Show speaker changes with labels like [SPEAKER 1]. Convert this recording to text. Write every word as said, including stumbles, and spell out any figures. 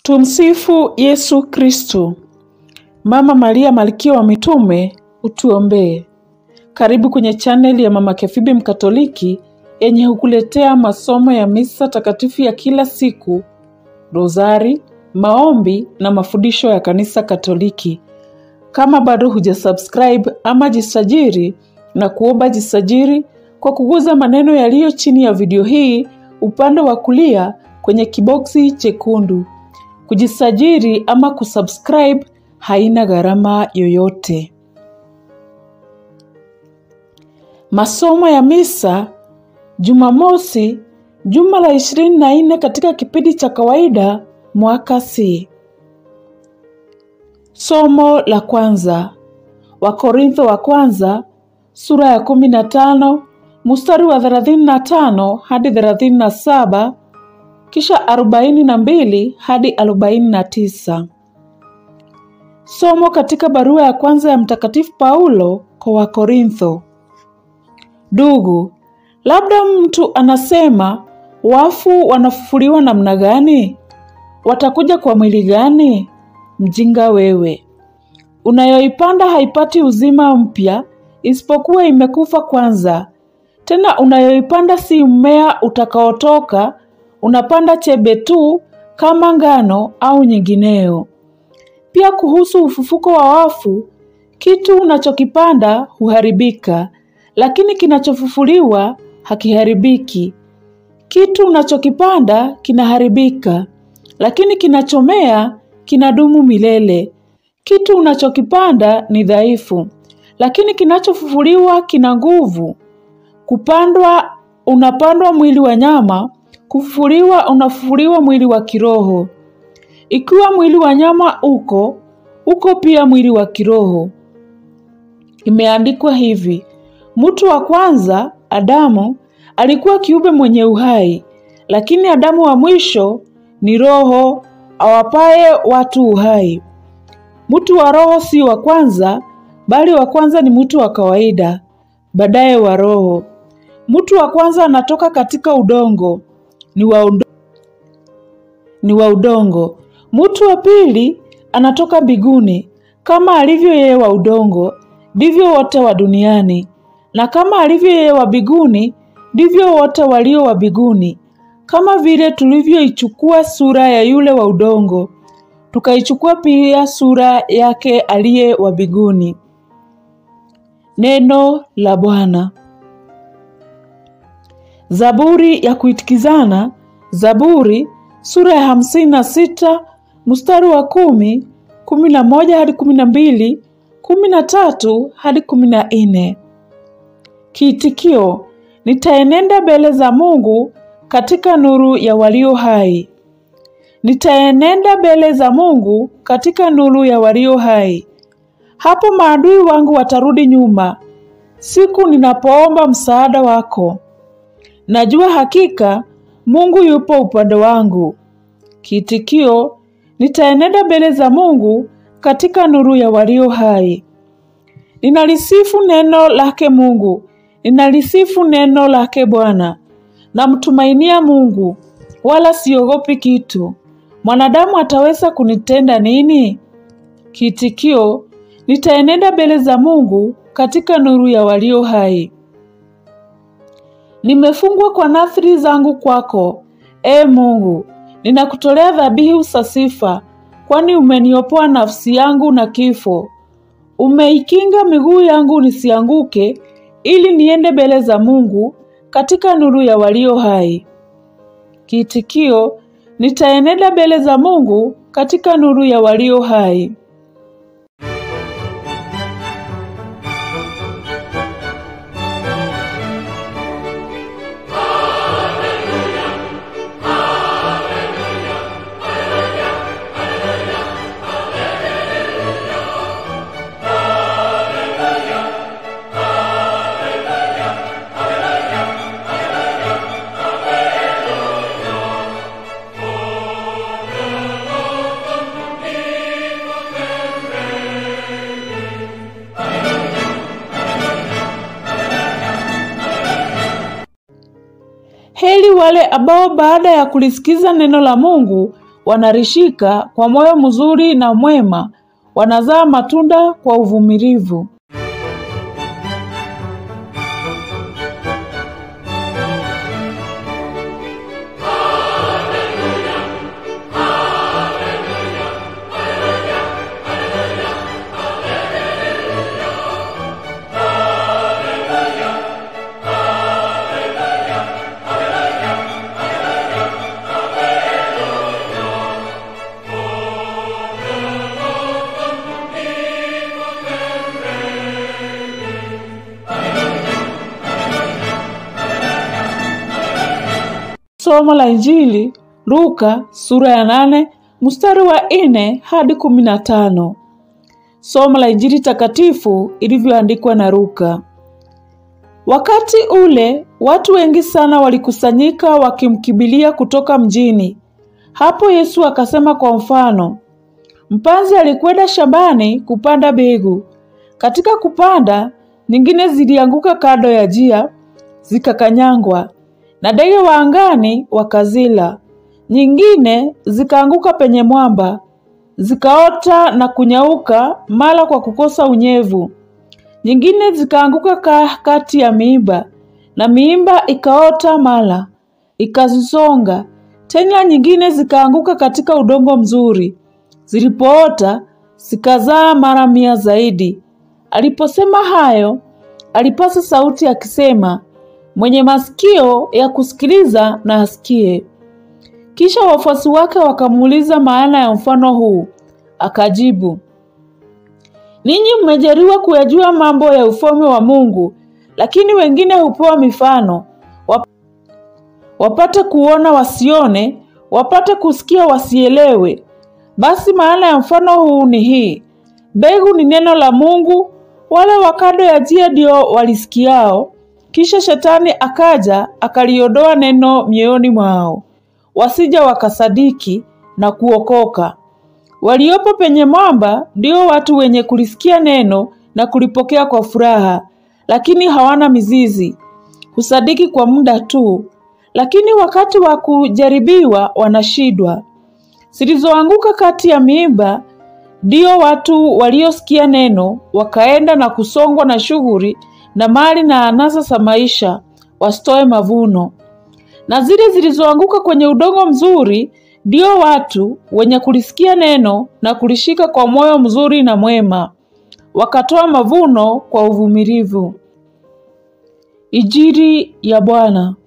[SPEAKER 1] Tumsifu Yesu Kristo. Mama Maria Malkia wa Mitume, utuombee. Karibu kwenye channel ya Mama Kefibi Mkatoliki yenye hukuletea masomo ya misa takatifu ya kila siku, rozari, maombi na mafundisho ya kanisa Katoliki. Kama bado hujasubscribe ama jisajiri, na kuomba jisajiri kwa kuguza maneno yaliyo chini ya video hii upande wa kulia kwenye kiboksi chekundu. Kujisajiri ama kusubscribe haina gharama yoyote. Masomo ya misa Jumamosi, juma la ishirini na nne katika kipindi cha kawaida, mwaka C. Somo la kwanza, Wakorintho wa kwanza, sura ya kumi na tano, mstari wa thelathini na tano hadi thelathini na saba, kisha arobaini na mbili hadi arobaini na tisa. Somo katika barua ya kwanza ya Mtakatifu Paulo kwa Wakorintho. Ndugu, labda mtu anasema, wafu wanafufuliwa namna gani? Watakuja kwa mwili gani? Mjinga wewe. Unayoipanda haipati uzima mpya, isipokuwa imekufa kwanza. Tena unayoipanda si mmea utakaotoka, unapanda chebe tu kama ngano au nyingineo. Pia kuhusu ufufuko wa wafu, kitu unachokipanda huharibika, lakini kinachofufuliwa hakiharibiki. Kitu unachokipanda kinaharibika, lakini kinachomea kinadumu milele. Kitu unachokipanda ni dhaifu, lakini kinachofufuliwa kina nguvu. Kupandwa unapandwa mwili wa nyama, kufufuliwa unafufuliwa mwili wa kiroho. Ikiwa mwili wa nyama uko, uko pia mwili wa kiroho. Imeandikwa hivi: mtu wa kwanza, Adamu, alikuwa kiumbe mwenye uhai, lakini Adamu wa mwisho ni roho awapaye watu uhai. Mtu wa roho si wa kwanza, bali wa kwanza ni mtu wa kawaida, baadaye wa roho. Mtu wa kwanza anatoka katika udongo, ni wa udongo. Ni wa udongo. Mtu wa pili anatoka mbinguni, kama alivyo yeye wa udongo, ndivyo wote wa duniani. Na kama alivyo yeye wa mbinguni, ndivyo wote walio wa mbinguni. Kama vile tulivyoichukua sura ya yule wa udongo, tukaichukua pia sura yake aliye wa mbinguni. Neno la Bwana. Zaburi ya kuitikizana, Zaburi sura ya hamsini na sita, mstari wa kumi, kumi na moja hadi kumi na mbili, kumi na tatu hadi kumi na nne. Kiitikio: nitaenenda mbele za Mungu katika nuru ya walio hai. Nitaenenda mbele za Mungu katika nuru ya walio hai. Hapo maadui wangu watarudi nyuma, siku ninapoomba msaada wako. Najua hakika Mungu yupo upande wangu. Kiitikio: nitaenenda mbele za Mungu katika nuru ya walio hai. Ninalisifu neno lake Mungu, ninalisifu neno lake Bwana. Namtumainia Mungu, wala siogopi kitu. Mwanadamu ataweza kunitenda nini? Kiitikio: nitaenenda mbele za Mungu katika nuru ya walio hai. Nimefungwa kwa nadhiri zangu kwako, e Mungu. Ninakutolea dhabihu za sifa, kwani umeniopoa nafsi yangu na kifo. Umeikinga miguu yangu nisianguke, ili niende mbele za Mungu katika nuru ya walio hai. Kiitikio: nitaenenda mbele za Mungu katika nuru ya walio hai. Heri wale ambao baada ya kulisikiza neno la Mungu wanarishika kwa moyo mzuri na mwema, wanazaa matunda kwa uvumilivu. Somo la Injili Luka sura ya nane mstari wa nne hadi kumi na tano. Somo la Injili takatifu ilivyoandikwa na Luka. Wakati ule watu wengi sana walikusanyika wakimkibilia kutoka mjini. Hapo Yesu akasema kwa mfano, mpanzi alikwenda shambani kupanda mbegu. Katika kupanda, nyingine zilianguka kando ya njia, zikakanyangwa na ndege wa angani wakazila. Nyingine zikaanguka penye mwamba, zikaota na kunyauka mara kwa kukosa unyevu. Nyingine zikaanguka kati ya miiba, na miiba ikaota mara, ikazisonga. Tena nyingine zikaanguka katika udongo mzuri. Zilipoota, zikazaa mara mia zaidi. Aliposema hayo, alipasa sauti akisema, mwenye masikio ya kusikiliza na asikie. Kisha wafuasi wake wakamuuliza maana ya mfano huu. Akajibu, ninyi mmejaliwa kuyajua mambo ya ufalme wa Mungu, lakini wengine hupewa mifano, wapate kuona wasione, wapate kusikia wasielewe. Basi maana ya mfano huu ni hii: mbegu ni neno la Mungu, wale wakando ya njia ndio walisikiao. Kisha shetani akaja akaliondoa neno mioyoni mwao, wasija wakasadiki na kuokoka. Waliopo penye mwamba ndio watu wenye kulisikia neno na kulipokea kwa furaha, lakini hawana mizizi. Husadiki kwa muda tu, lakini wakati wa kujaribiwa wanashindwa. Zilizoanguka kati ya miiba ndio watu waliosikia neno, wakaenda na kusongwa na shughuli na mali na anasa za maisha, wasitoe mavuno. Na zile zilizoanguka kwenye udongo mzuri ndio watu wenye kulisikia neno na kulishika kwa moyo mzuri na mwema, wakatoa mavuno kwa uvumilivu. Injili ya Bwana.